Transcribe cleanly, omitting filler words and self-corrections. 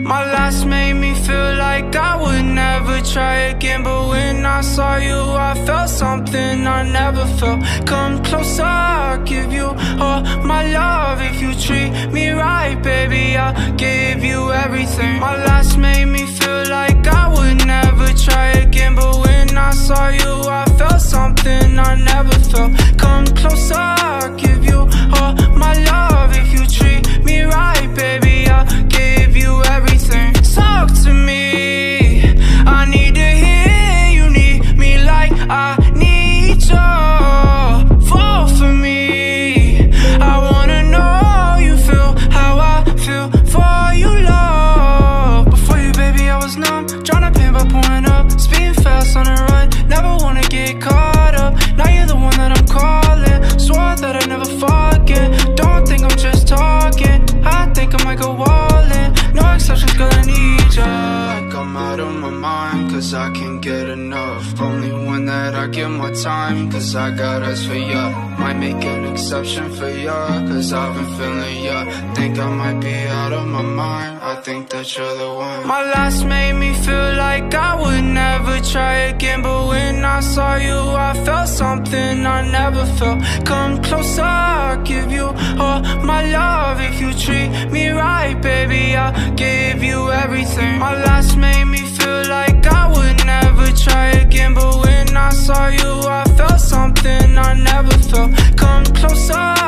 My last made me feel like I would never try again, but when I saw you I felt something I never felt. Come closer, I'll give you all my love. If you treat me right, baby, I'll give you everything. My last made me feel like I would never try again, but when I saw you I felt something I never felt. Come closer, I'll give you all my love. If you treat me right, baby, I'll give you everything. Talk to me, I need to hear you need me like I need you. Fall for me, I wanna know you feel how I feel for you, love. Before you, baby, I was numb, trying to pin by pouring up, speeding fast on the run, never wanna get caught up. Now you're the one that I'm calling, swore that I'd never forget. Don't think I'm just talking, I think I might go all in. No exceptions, girl, I need ya. Like I'm out of my mind, cause I can't get enough. Only one that I give my time, cause I got eyes for ya. Might make an exception for ya, cause I've been feeling ya. Think I might be out of my mind, I think that you're the one. My last made me feel like I would never try again, but when I saw you I felt something I never felt. Come closer, I'll give you all my love. If you treat me right, baby, I'll give you everything. My last made me feel like I would never try again, but when I saw you I felt something I never felt. Come closer,